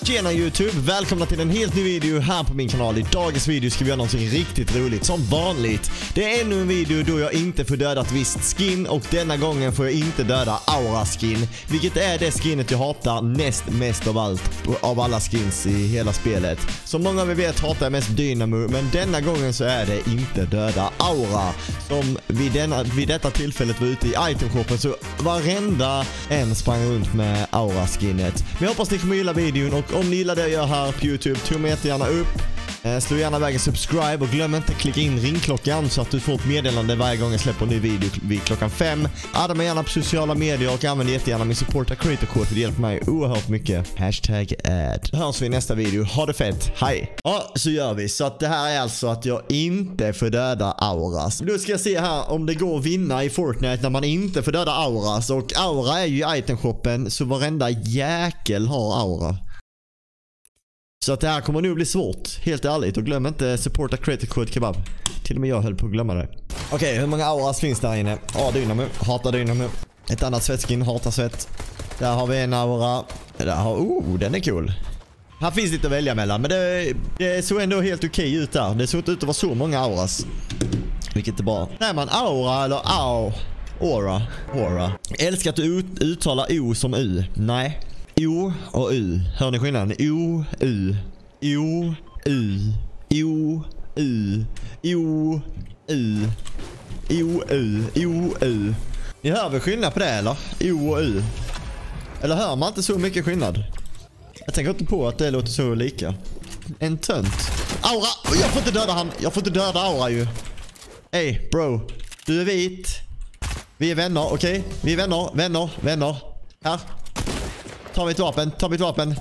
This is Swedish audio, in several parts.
Tjena YouTube, välkomna till en helt ny video här på min kanal. I dagens video ska vi göra någonting riktigt roligt som vanligt. Det är ännu en video då jag inte får döda ett visst skin och denna gången får jag inte döda Aura skin, vilket är det skinnet jag hatar näst mest av allt av alla skins i hela spelet. Som många av er vet hatar jag mest Dynamo, men denna gången så är det inte döda Aura. Som vid detta tillfället var ute i itemshoppen så varenda en sprang runt med Aura skinnet. Men jag hoppas ni kommer gilla videon, och om ni gillar det jag gör här på YouTube, tumma jättegärna upp. Slå gärna vägen subscribe och glöm inte att klicka in ringklockan så att du får ett meddelande varje gång jag släpper en ny video vid klockan 5. Adda mig gärna på sociala medier och använd jättegärna min supporta creator-kod, för det hjälper mig oerhört mycket. #ad. Hörs vi i nästa video. Ha det fett. Hej! Ja, så gör vi. Så att det här är alltså att jag inte får döda Auras. Då ska jag se här om det går att vinna i Fortnite när man inte får döda Auras. Och Aura är ju i itemshoppen, så varenda jäkel har Aura. Så att det här kommer nog bli svårt, helt ärligt. Och glöm inte supporta creator code kebab. Till och med jag höll på att glömma det. Okej, hur många auras finns där inne? Ja, Dynamo. Hatar Dynamo. Ett annat svetskin, hatar svett. Där har vi en aura. Där har, den är cool. Här finns lite att välja mellan, men det såg ändå helt okej ut där. Det såg inte ut att vara så många auras. Vilket är bra. Nej, man aura eller aura. Jag älskar att du uttalar O som U. Nej. O och U. Hör ni skillnaden? O, U. O, U. O, U. O, U. O, U. O, U. Ni hör väl skillnad på det, eller? O och U. Eller hör man inte så mycket skillnad? Jag tänker inte på att det låter så lika. En tönt. Aura! Jag får inte döda han. Jag får inte döda Aura ju. Hey, bro. Du är vit. Vi är vänner, okej? Vi är vänner. Här. Ta mitt vapen.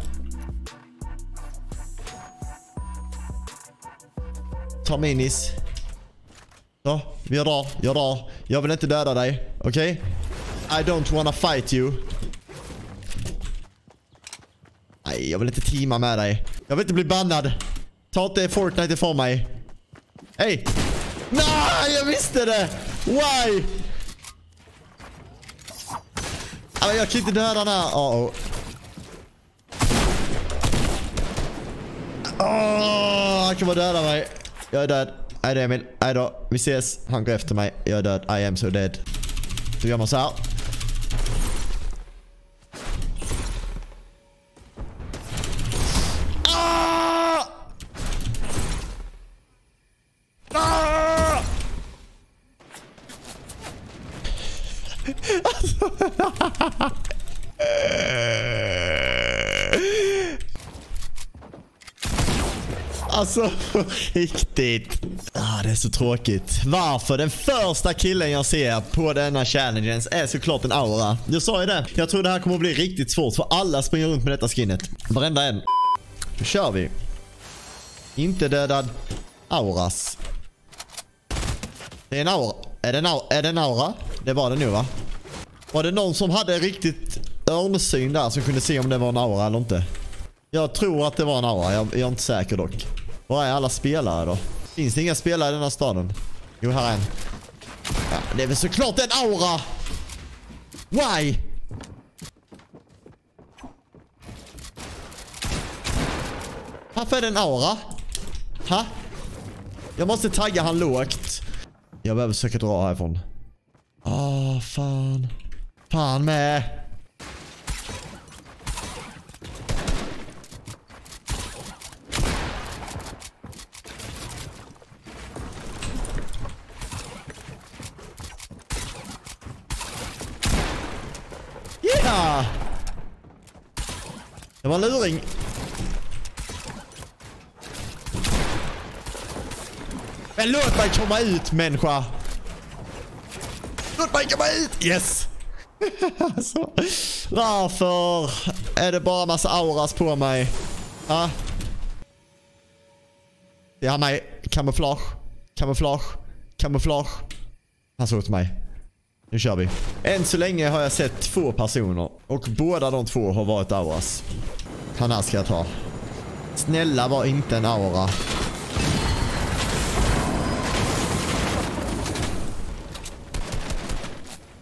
Ta minis. Så, jag drar. Jag vill inte döda dig, okej? I don't wanna fight you. Nej, jag vill inte teama med dig. Jag vill inte bli bannad. Ta inte Fortnite ifrån mig. Hej! Nej, jag visste det! Why? Jag kan inte döda den här. Han kan bara döda mig. Jag är död. Nej, det är Emil. Nej då. Vi ses. Han går efter mig. Jag är död. I am so dead. Så gör man så här. Alltså, riktigt. Det är så tråkigt. Varför? Den första killen jag ser på denna challengen är såklart en aura. Jag sa ju det. Jag tror det här kommer att bli riktigt svårt, för alla springer runt med detta skinnet. Varenda en. Nu kör vi. Inte dödad auras. Det är en aura. Är det en aura? Det var det nu, va? Var det någon som hade riktigt örnsyn där som kunde se om det var en aura eller inte? Jag tror att det var en aura. Jag är inte säker dock. Var är alla spelare då? Finns det inga spelare i den här staden? Jo, här är en. Ja, det är väl såklart en aura! Why? Varför är det en aura? Ha? Jag måste tagga han lågt. Jag behöver försöka dra härifrån. Fan. Fan med. Yeah! Det var en luring. Men låt mig komma ut, människa. Låt mig komma ut. Yes. Alltså, varför är det bara massa auras på mig? Ja. Det har mig. Kamouflage. Han såg åt mig. Nu kör vi. Än så länge har jag sett 2 personer. Och båda de 2 har varit auras. Han här ska jag ta. Snälla, var inte en aura.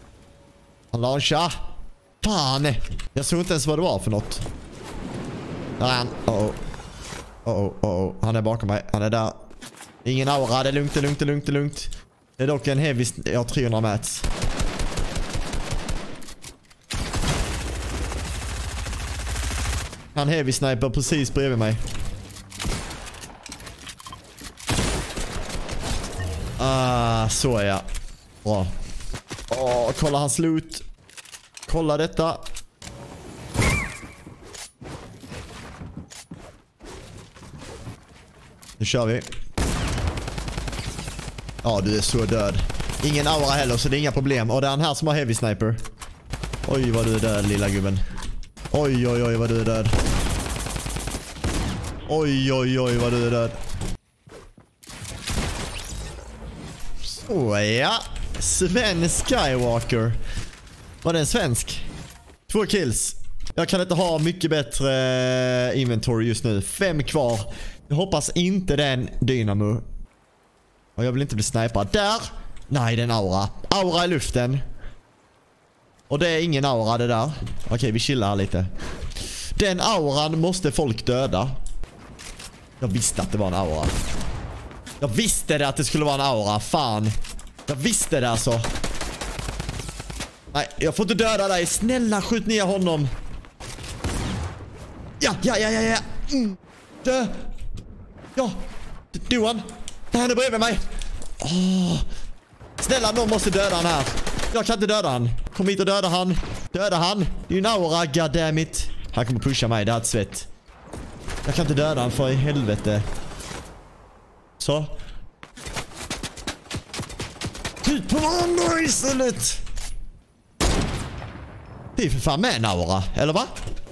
Han launchar. Fan. Jag såg inte ens vad det var för något. Där är han. Han är bakom mig. Han är där. Ingen aura. Det är lugnt, det är lugnt, det är lugnt, det är lugnt. Det är dock en heavy... Jag har 300 mats. Han heavy sniper precis bredvid mig. Så är jag. Bra. Kolla hans loot. Kolla detta. Nu kör vi. Ja, du är så död. Ingen aura heller, så det är inga problem. Och det är han här som har heavy sniper. Oj, vad du är död, lilla gubben. Oj, oj, oj, vad du är död. Oj, oj, oj, vad du är död. Så ja. Sven Skywalker. Var det en svensk? 2 kills. Jag kan inte ha mycket bättre inventory just nu. 5 kvar. Jag hoppas inte den dynamo. Och jag vill inte bli snipad. Där! Nej, det är en aura. Aura i luften. Och det är ingen aura det där. Okej, vi chillar här lite. Den auran måste folk döda. Jag visste att det var en aura. Jag visste det att det skulle vara en aura. Fan. Jag visste det alltså. Nej, jag får inte döda dig. Snälla, skjut ner honom. Ja. Dö. Ja. Johan. Det här är bredvid mig. Snälla, någon måste döda han här. Jag kan inte döda han. Kom hit och döda han. Döda han. Det är ju en aura, goddammit. Han kommer pusha mig, det är ett svett. Jag kan inte döda han för i helvete. Så. Skjut på varandra istället. Det är för fan med en aura, eller va?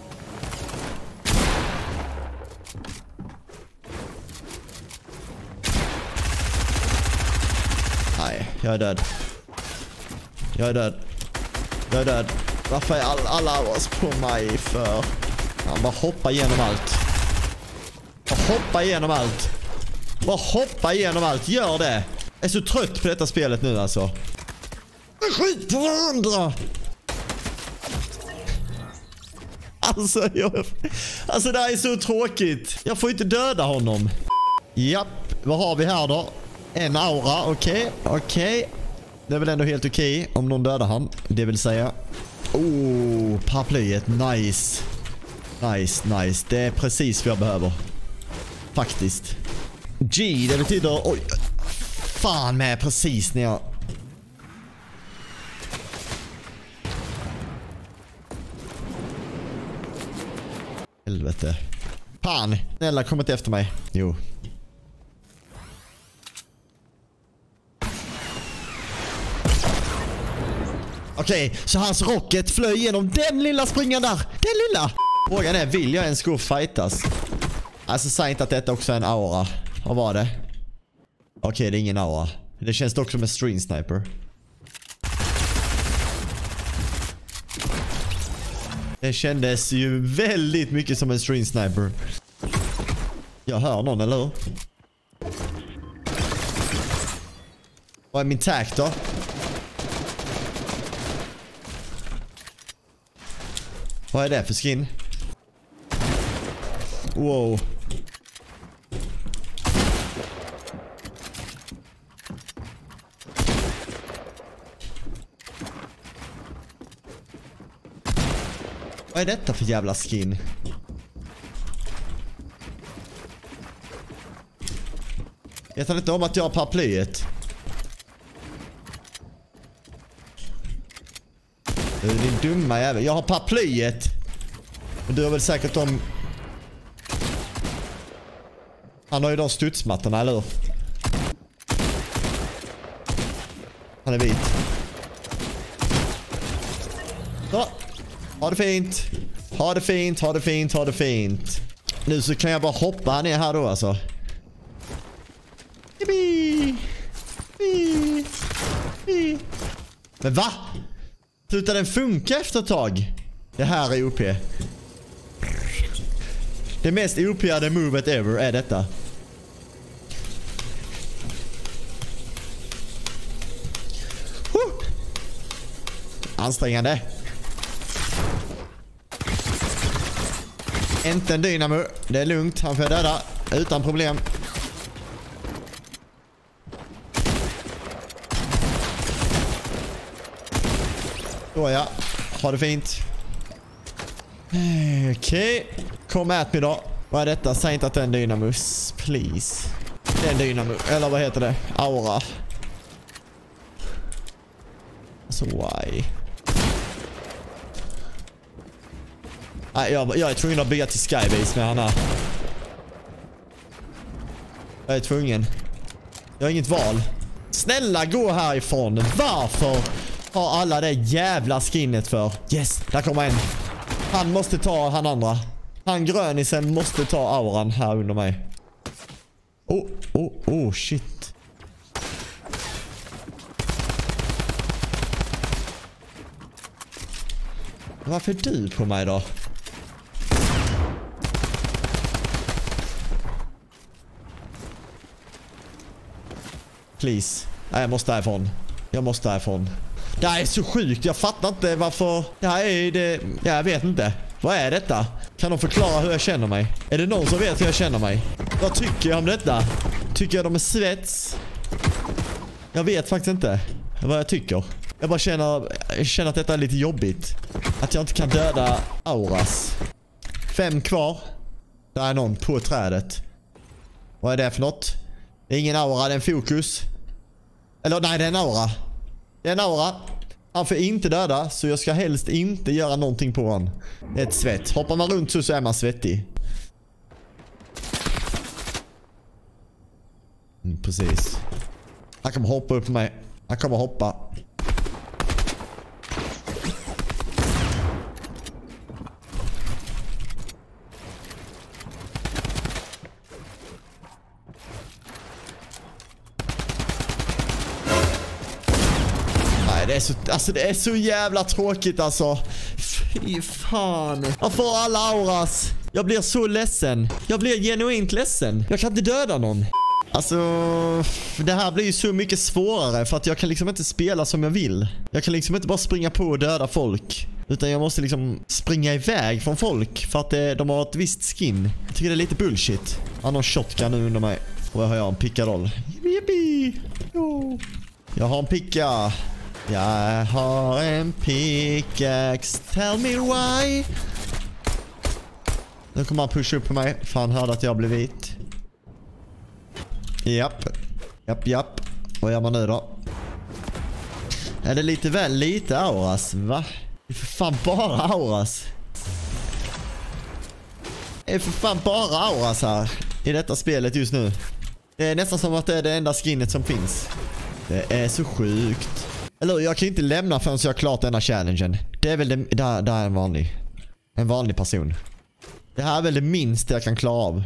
Nej, jag är död. Jag är död. Jag är död. Varför är alla auras på mig för? Han bara hoppa igenom allt. Bara hoppa igenom allt. Bara hoppa igenom allt. Gör det. Jag är så trött på detta spelet nu alltså. Skit på varandra. Alltså det här är så tråkigt. Jag får inte döda honom. Japp, vad har vi här då? En aura, okej. Det är väl ändå helt okej om någon dödar han. Det vill säga. Paraplyet, nice. Nice. Det är precis vad jag behöver. Faktiskt. G, det betyder... Oj, fan med precis när jag... Helvete. Fan, snälla kom inte efter mig. Jo. Okej, så hans rocket flög genom den lilla springan där. Den lilla. Frågan är, vill jag ens gå och fightas? Alltså, säg inte att detta också är en aura. Vad var det? Okej, det är ingen aura. Det känns dock som en stream sniper. Det kändes ju väldigt mycket som en stream sniper. Jag hör någon, eller hur? Vad är min tag då? Vad är det för skin? Wow. Vad är detta för jävla skin? Jag tar inte om att jag har paraplyet. Du är din dumma jävel. Jag har paraplyet. Men du har väl säkert om... Han har ju de studsmattorna, eller hur? Han är vit. Så. Ha det fint. Ha det fint, ha det fint, ha det fint. Nu så kan jag bara hoppa ner här då alltså. Men va? Slutar den funka efter ett tag? Det här är OP. Det mest OP-ade movet ever är detta. Ansträngande. Inte en dynamo. Det är lugnt. Han får döda. Utan problem. Så ja. Ha det fint. Okej. Kom at mig då. Vad är detta? Säg inte att det är en dynamus. Please. Det är en dynamo. Eller vad heter det? Aura. Alltså why? Nej, jag är tvungen att bygga till Skybase med han här. Jag är tvungen. Jag har inget val. Snälla gå härifrån. Varför har alla det jävla skinnet för? Yes, där kommer en. Han måste ta han andra. Han grönisen måste ta auran här under mig. Oh, shit. Varför är du på mig då? Please. Nej, jag måste därifrån. Det här är så sjukt. Jag fattar inte varför. Det här är det. Jag vet inte. Vad är detta? Kan de förklara hur jag känner mig? Är det någon som vet hur jag känner mig? Vad tycker jag om detta? Tycker jag de är svets? Jag vet faktiskt inte vad jag tycker. Jag bara känner att detta är lite jobbigt. Att jag inte kan döda auras. 5 kvar. Det är någon på trädet. Vad är det för något? Det är ingen aura, det är en fokus. Eller nej, det är en aura. Det är en aura. Han får inte döda, så jag ska helst inte göra någonting på honom. Det är ett svett. Hoppar man runt så är man svettig. Precis. Han kommer hoppa upp på mig. Han kommer hoppa. Det är så jävla tråkigt alltså. Fy fan. Jag får alla auras. Jag blir så ledsen. Jag blir genuint ledsen. Jag kan inte döda någon. Alltså, det här blir ju så mycket svårare för att jag kan liksom inte spela som jag vill. Jag kan liksom inte bara springa på och döda folk. Utan jag måste liksom springa iväg från folk för att de har ett visst skin. Jag tycker det är lite bullshit. Han har någon shotgun nu under mig. Och jag har en pickaroll. Yippie! Jag har en picka. Jag har en pickaxe. Tell me why. Nu kommer han pusha upp på mig. För han hörde att jag blev vit. Japp. Vad gör man nu då? Är det lite väl lite auras, va? Det är för fan bara auras. Det är för fan bara auras här i detta spelet just nu. Det är nästan som att det är det enda skinnet som finns. Det är så sjukt. Eller jag kan inte lämna förrän jag har klart denna challengen. Det är väl det, där är en vanlig person. Det här är väl det minsta jag kan klara av.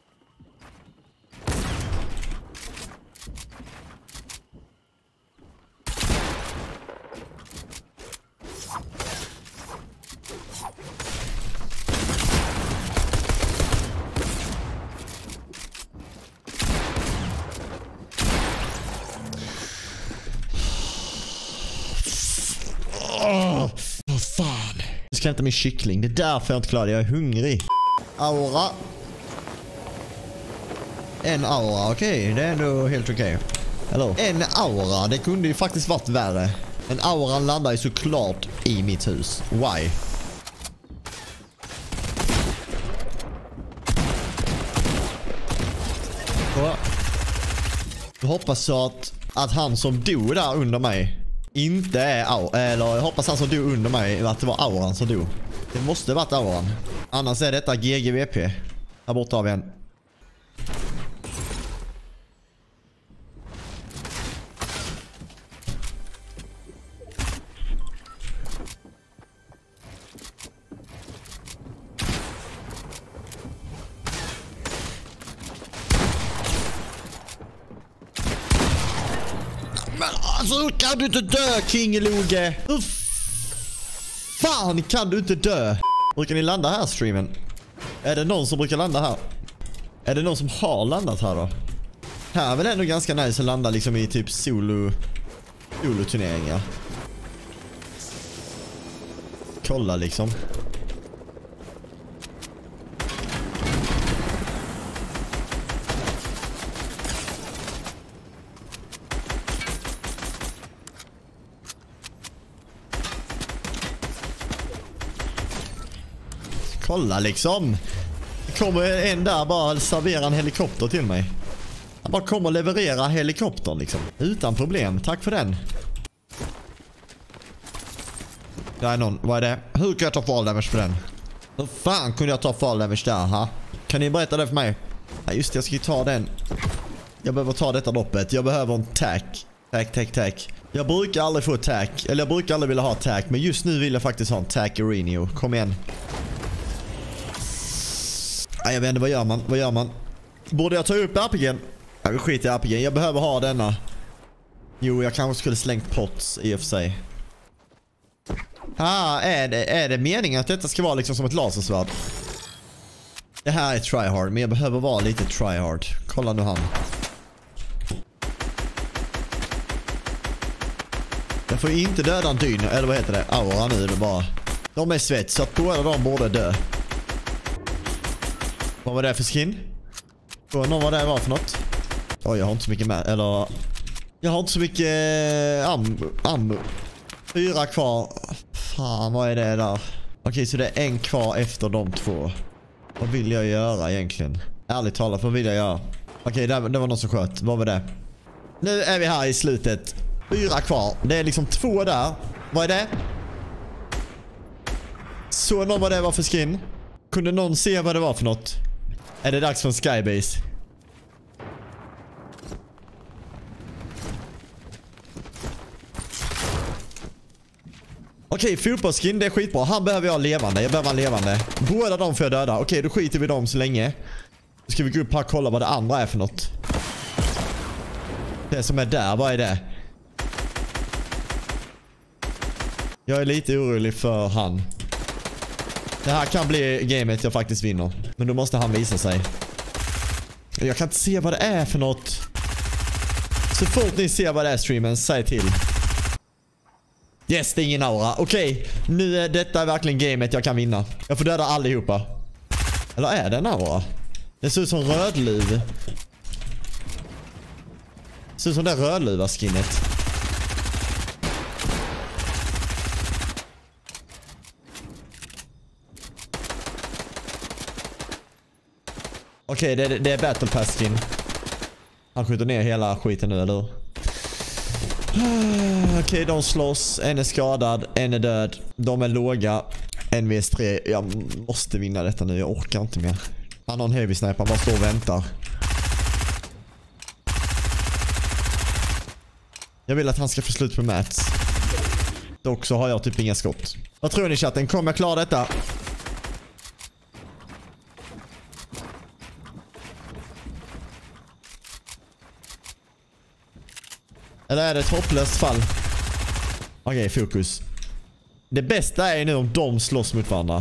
Vad fan. Jag ska hämta min kyckling. Det är därför jag inte klarar det. Jag är hungrig. Aura. En aura, okej. Det är ändå helt okej. Hello. En aura. Det kunde ju faktiskt varit värre. En aura landar ju såklart i mitt hus. Why? Jag hoppas att han som dog där under mig inte är eller jag hoppas han som dog under mig att det var auran som dog. Det måste varit auran. Annars är detta GGVP. Här borta har vi en. Men alltså kan du inte dö, Kingeloge? Hur fan kan du inte dö? Brukar ni landa här, streamen? Är det någon som brukar landa här? Är det någon som har landat här då? Här är väl ändå ganska nice att landa liksom i typ solo-turneringar. Kolla liksom. Kolla liksom. Det kommer en där bara servera en helikopter till mig. Han bara kommer leverera helikoptern liksom. Utan problem. Tack för den. Det är någon. Vad är det? Hur kan jag ta fall damage på den? Hur fan kunde jag ta fall damage där? Ha? Kan ni berätta det för mig? Ja, just det, jag ska ju ta den. Jag behöver ta detta loppet. Jag behöver en tack. Tack. Jag brukar aldrig få tack. Eller jag brukar aldrig vilja ha tack. Men just nu vill jag faktiskt ha en tack Arenio. Kom igen. Ja, jag vet inte, vad gör man? Borde jag ta upp RPG'n? Jag vill skita i RPG'n. Jag behöver ha denna. Jo, jag kanske skulle slängt pots i och för sig. Är det meningen att detta ska vara liksom som ett lasersvärd? Det här är tryhard, men jag behöver vara lite tryhard. Kolla nu han. Jag får inte döda en dyn, eller vad heter det? Aura nu, det bara. De är svett, så att båda de borde dö. Vad var det för skin? Någon vad det var för något? Oj, jag har inte så mycket med, eller... Jag har inte så mycket ammo. 4 kvar. Fan, vad är det där? Okej, så det är en kvar efter de 2. Vad vill jag göra egentligen? Ärligt talat, vad vill jag göra? Okej, det var någon som sköt. Vad var det? Nu är vi här i slutet. 4 kvar. Det är liksom 2 där. Vad är det? Så någon vad det var för skin? Kunde någon se vad det var för något? Är det dags för en skybase? Okej, fotbollsskin, det är skitbra. Han behöver jag levande. Jag behöver han levande. Båda de får jag döda. Okej, då skiter vi dem så länge. Då ska vi gå upp här och kolla vad det andra är för något. Det som är där, vad är det? Jag är lite orolig för han. Det här kan bli gamet jag faktiskt vinner. Men då måste han visa sig. Jag kan inte se vad det är för något. Så fort ni ser vad det är streamen, säg till. Yes, det är ingen aura. Okej, nu är detta verkligen gamet jag kan vinna. Jag får döda allihopa. Eller är det en aura? Det ser ut som rödluv. Det ser ut som det rödluva skinnet. Okej, det är Battle Pass skin. Han skjuter ner hela skiten nu, eller? Okej, de slåss. En är skadad, en är död. De är låga. En vs3. Jag måste vinna detta nu, jag orkar inte mer. Han har en heavy sniper, han bara står och väntar. Jag vill att han ska få slut på Mats. Dock så har jag typ inga skott. Vad tror ni chatten? Kommer jag klara detta? Eller är det ett hopplöst fall? Okej, fokus. Det bästa är nu om de slåss mot varandra.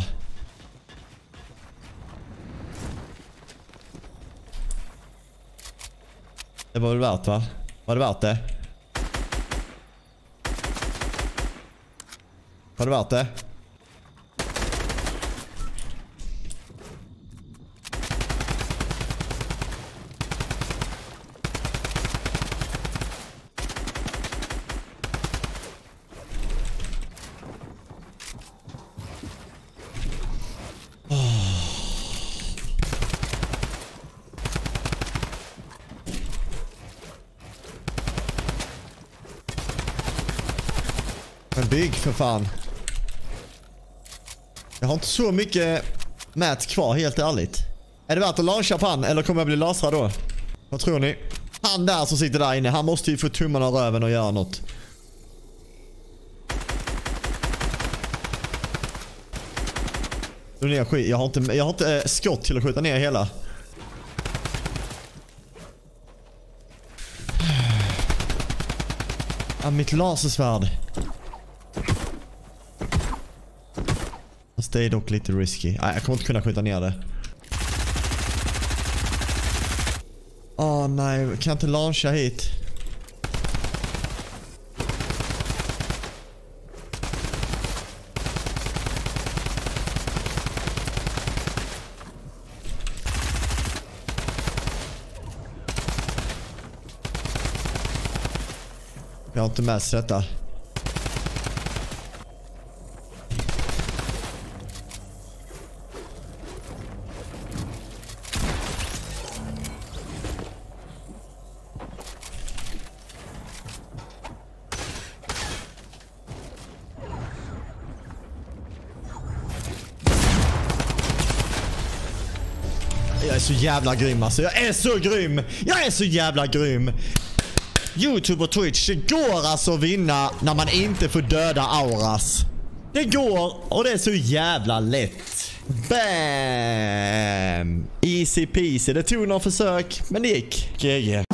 Det var väl värt, va? Var det värt det? Var det värt det? Men bygg för fan. Jag har inte så mycket mät kvar, helt ärligt. Är det värt att launcha på han eller kommer jag bli lasrad då? Vad tror ni? Han där som sitter där inne, han måste ju få tummarna av röven och göra något. Jag har inte skott till att skjuta ner hela. Mitt lasersvärd. Fast det är dock lite risky. Nej, jag kommer inte kunna skjuta ner det. Nej, kan jag inte launcha hit? Jag har inte med sig detta. Jag är så jävla grym alltså. Jag är så grym. Jag är så jävla grym. YouTube och Twitch, det går alltså att vinna när man inte får döda auras. Det går och det är så jävla lätt. Bam! Easy peasy. Det tog några försök, men det gick. GG.